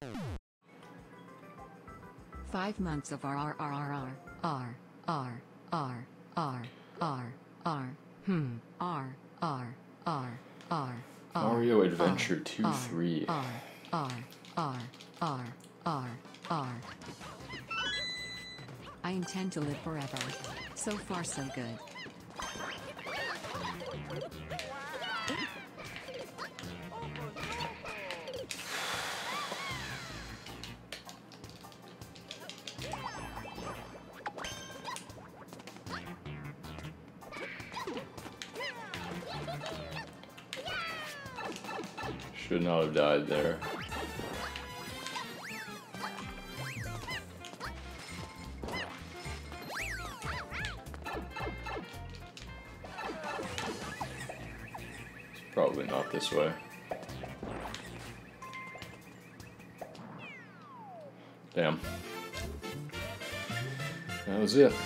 5 months of R. Mario Adventure 2-3. I intend to live forever. So far so good. Should not have died there. Probably not this way. Damn. That was it.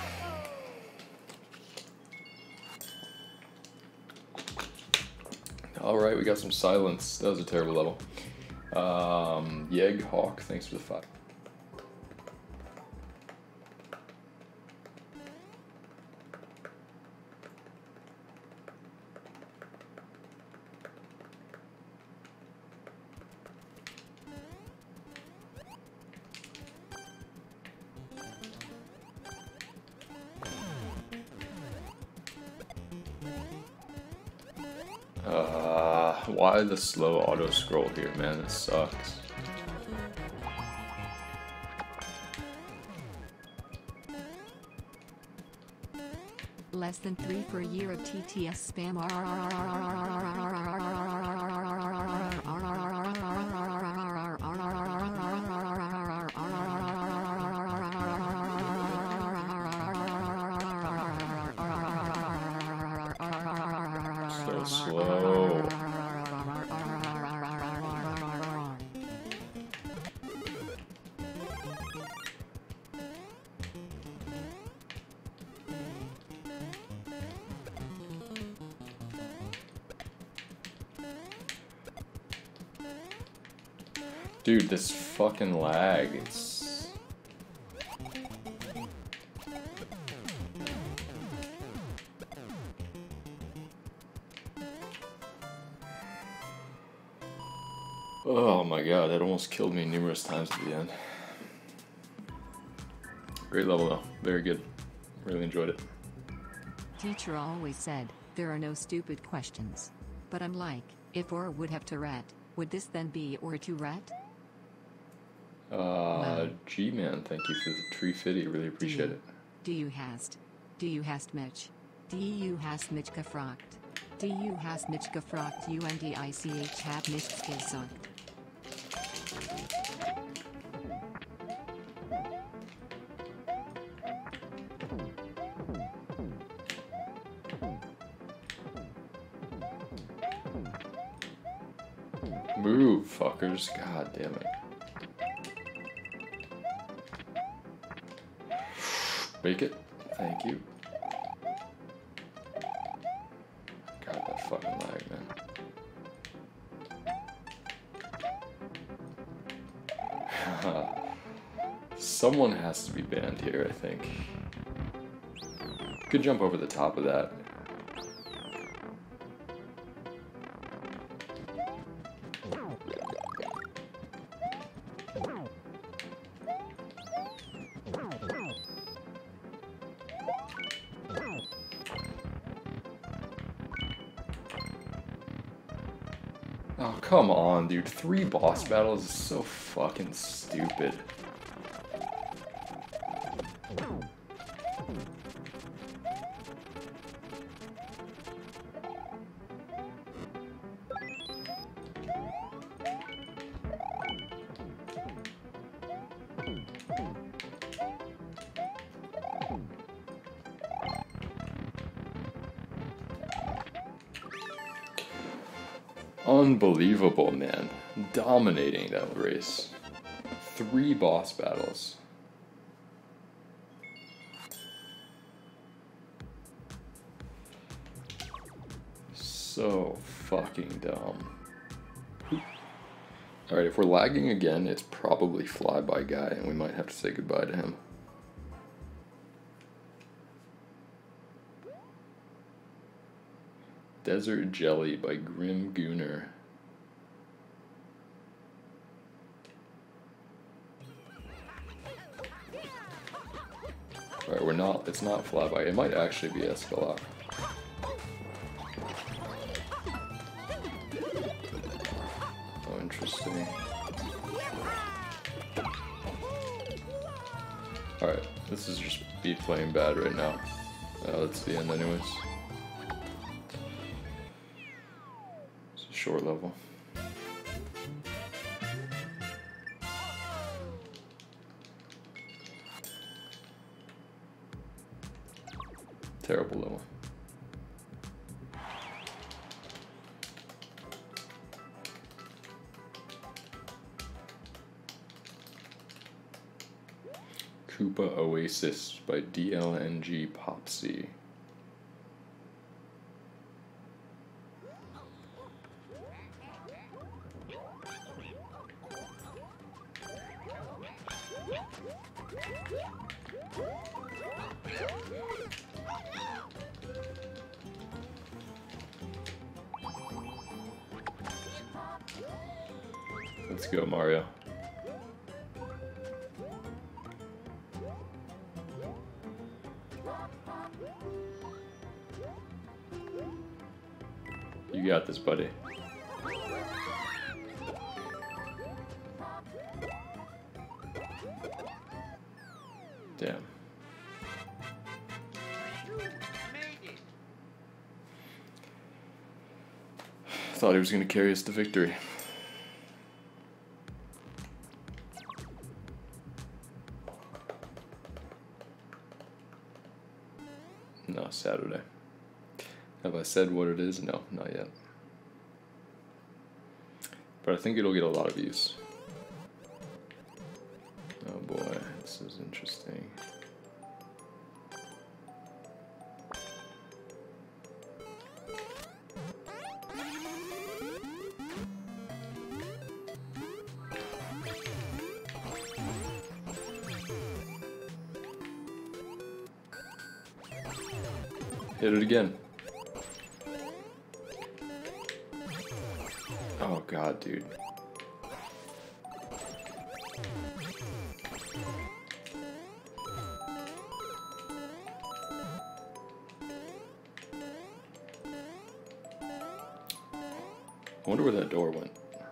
Alright, we got some silence. That was a terrible level. Yeg Hawk, thanks for the 5. Why the slow auto scroll here, man? It sucks. Less than 3 for a year of TTS spam. So slow. Dude, this fucking lag, it's... Oh my god, that almost killed me numerous times at the end. Great level though, very good. Really enjoyed it. Teacher always said, there are no stupid questions. But I'm like, if Aura would have Tourette, would this then be Aura Tourette? Wow. G-Man, thank you for the tree fitty, really appreciate it. Do you hast Mitch? Do you hast Mitch gefragt? Do you hast Mitch gefragt UNDICH hab nichts gesagt? Move, fuckers. God damn it. Bake it. Thank you. God, that fucking lag, man. Someone has to be banned here, I think. Could jump over the top of that. Oh, come on, dude. 3 boss battles is so fucking stupid. Unbelievable, man. Dominating that race. 3 boss battles. So fucking dumb. Alright, if we're lagging again, it's probably Flyby Guy, and we might have to say goodbye to him. Desert Jelly by Grim Gooner. Alright, we're not, it's not Flyby. It might actually be Escalade. Oh, interesting. Alright, this is just me playing bad right now. That's the end anyways. It's a short level. Terrible level. Koopa Oasis by DLNG Popsy. Let's go, Mario. You got this, buddy. Damn. Thought he was going to carry us to victory. No, Saturday. Have I said what it is? No, not yet. But I think it'll get a lot of views. Oh boy, this is interesting. Hit it again. Oh god, dude. I wonder where that door went.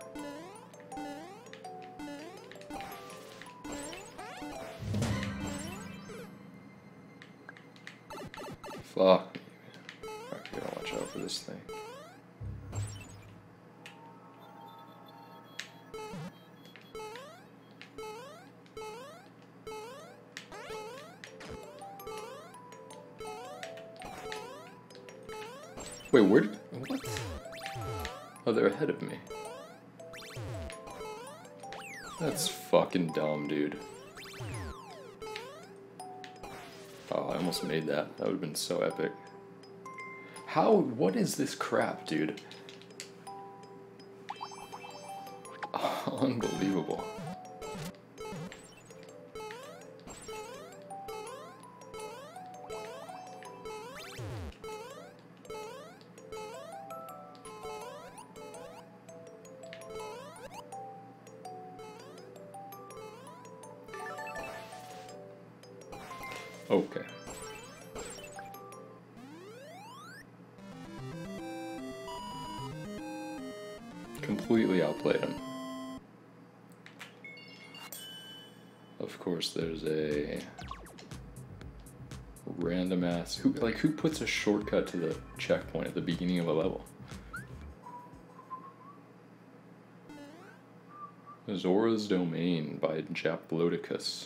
Fuck. I gotta watch out for this thing. Wait, where did... what? Oh, they're ahead of me. That's fucking dumb, dude. Oh, I almost made that. That would have been so epic. How? What is this crap, dude? Oh, unbelievable. Okay. Completely outplayed him. Of course, there's a random ass who puts a shortcut to the checkpoint at the beginning of a level. Zora's Domain by Japlodicus.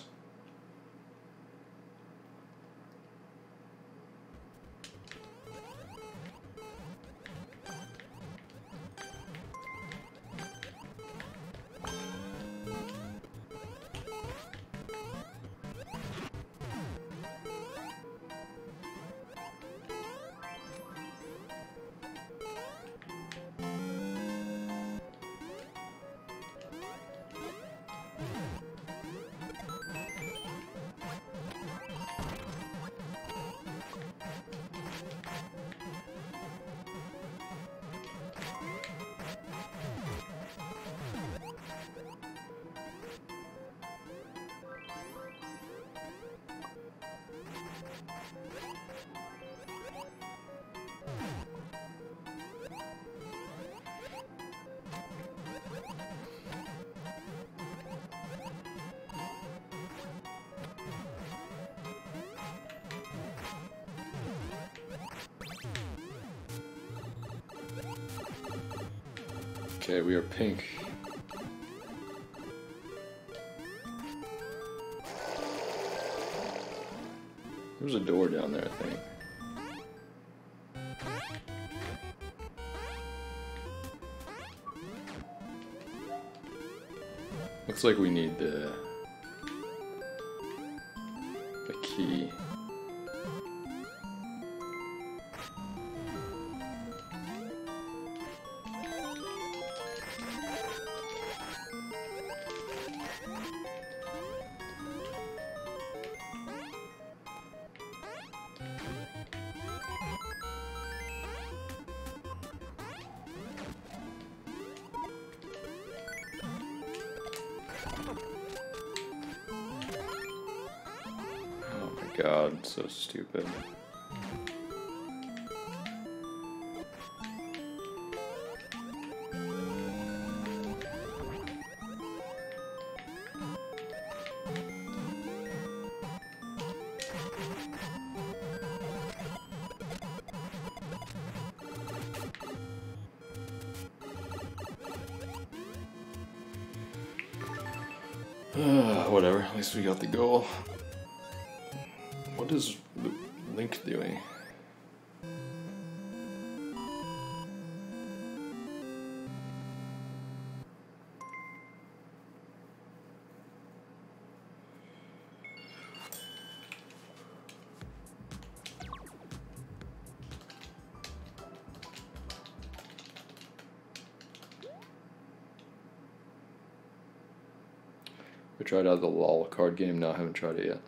Okay, we are pink. There's a door down there, I think. Looks like we need the key. God, so stupid. Whatever, at least we got the goal. What is Link doing? We tried out the LOL card game, no, I haven't tried it yet.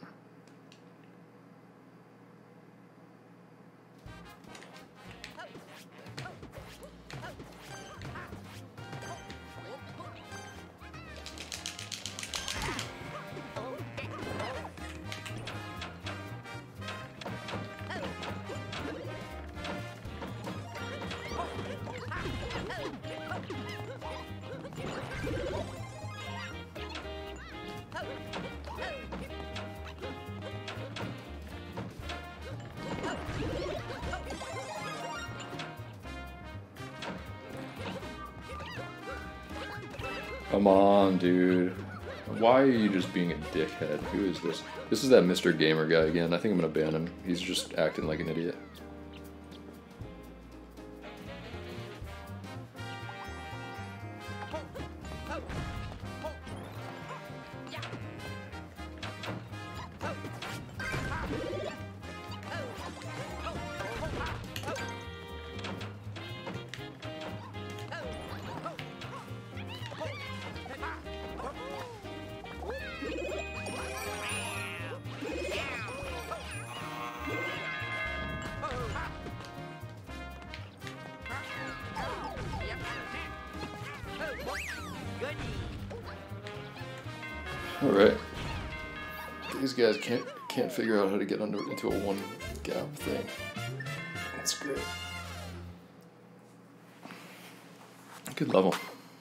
Come on, dude. Why are you just being a dickhead? Who is this? This is that Mr. Gamer guy again. I think I'm gonna ban him. He's just acting like an idiot. Alright. These guys can't figure out how to get into a one gap thing. That's great. Good level.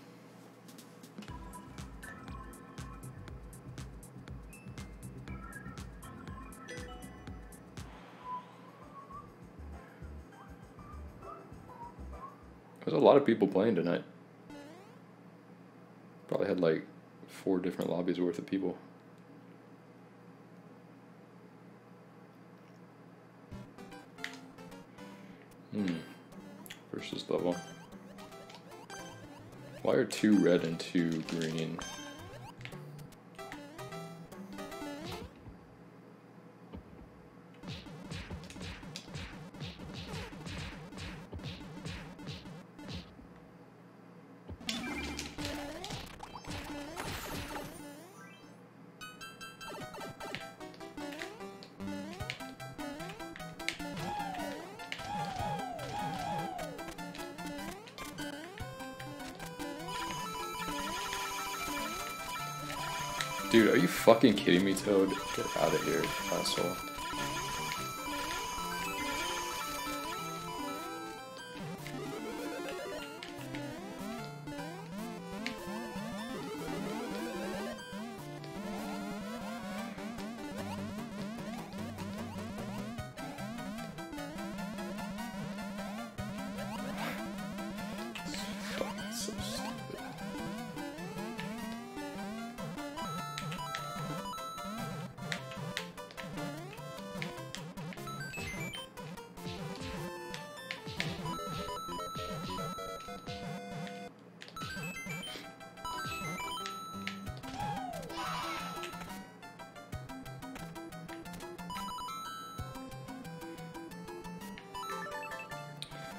There's a lot of people playing tonight. Probably had like 4 different lobbies worth of people. Versus level. Why are 2 red and 2 green? Dude, are you fucking kidding me, Toad? Get out of here, asshole. Fucking so stupid.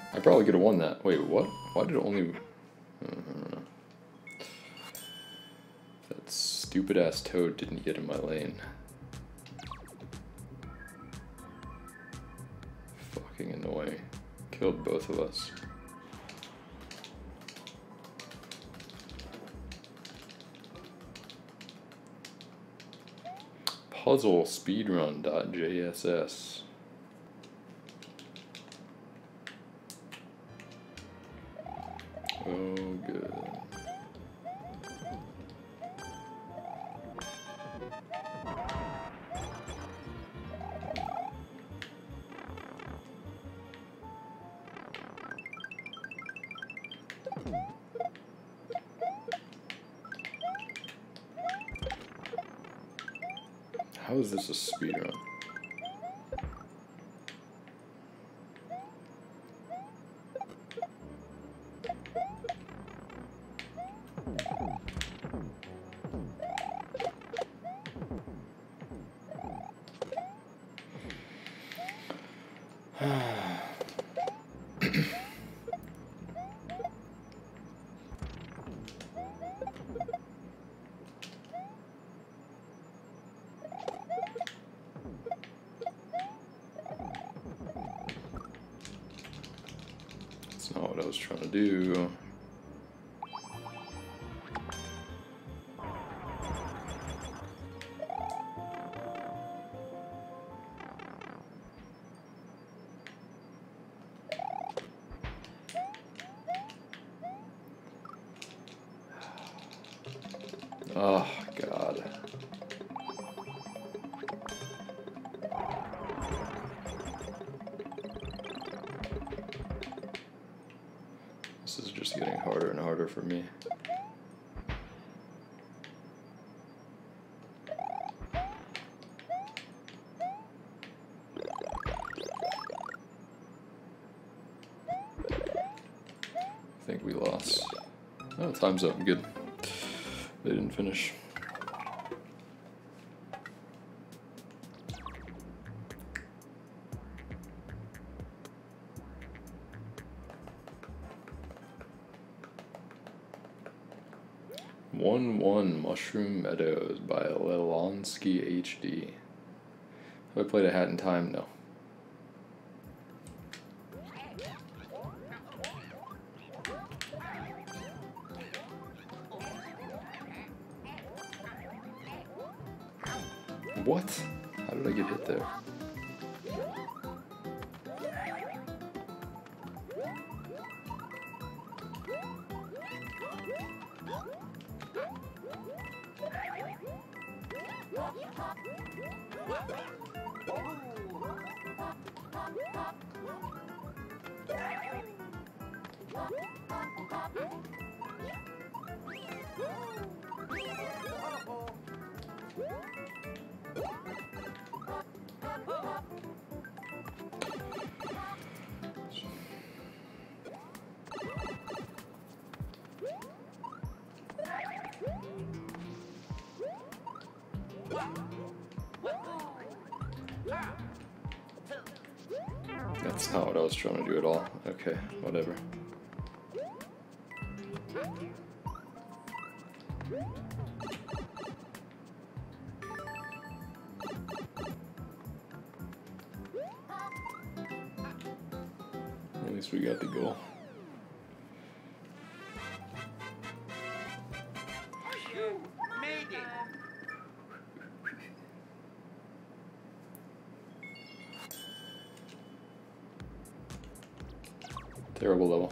I probably could have won that. Wait, what? Why did it only... That stupid ass toad didn't get in my lane. Fucking annoying. Killed both of us. Puzzle speedrun.jss. Oh, good. How is this a speedrun? That's not what I was trying to do. Oh, God. This is just getting harder and harder for me. I think we lost. Oh, time's up. Good. They didn't finish. "1-1 Mushroom Meadows" by Lelonsky HD. Have I played A Hat in Time? No. What? How did I get hit there? That's not what I was trying to do at all. Okay, whatever. At least we got the goal. Terrible level.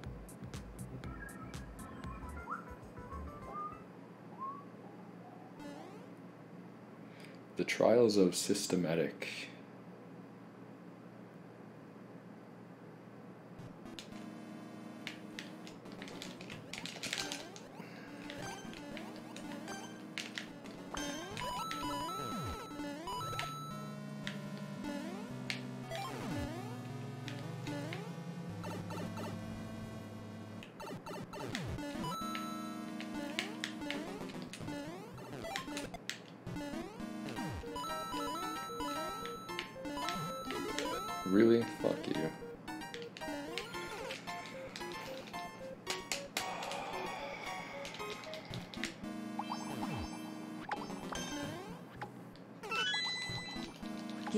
The Trials of Systematic. Really? Fuck you.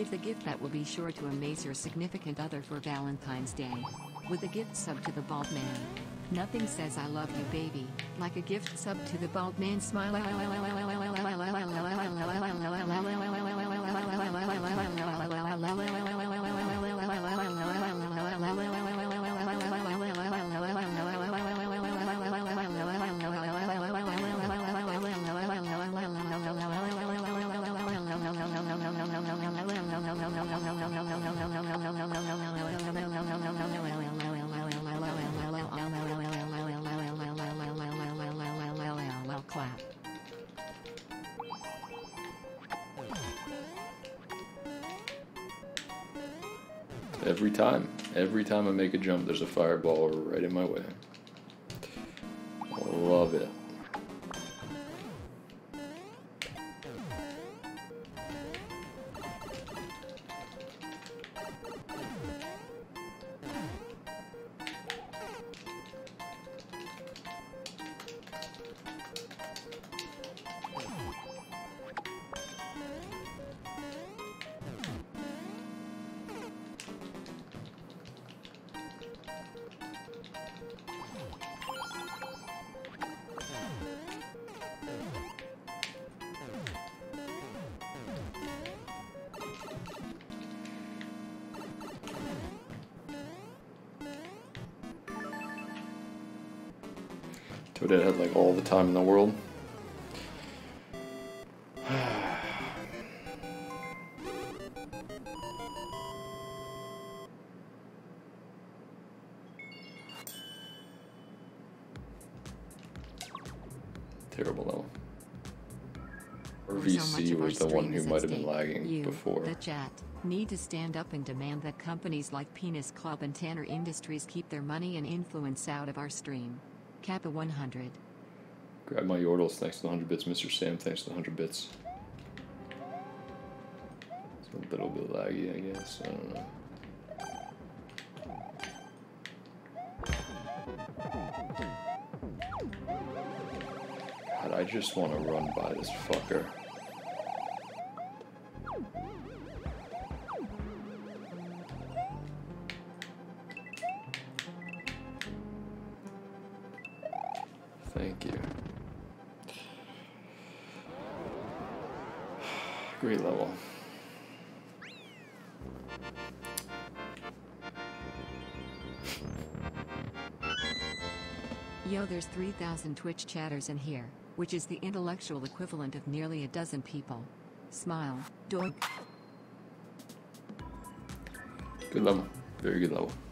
Give the gift that will be sure to amaze your significant other for Valentine's Day. With a gift sub to the bald man. Nothing says I love you, baby, like a gift sub to the bald man. Smile. Clap. Every time I make a jump, there's a fireball right in my way. Love it. Toadette had like all the time in the world. Terrible level. Or VC was the one who might have been lagging before. The chat need to stand up and demand that companies like Penis Club and Tanner Industries keep their money and influence out of our stream. Kappa 100. Grab my yordles, thanks to the 100 bits. Mr. Sam, thanks to the 100 bits. It's a little bit laggy, I guess. I don't know. God, I just want to run by this fucker. Thank you. Great level. Yo, there's 3,000 Twitch chatters in here, which is the intellectual equivalent of nearly a dozen people. Smile, dog. Good level. Very good level.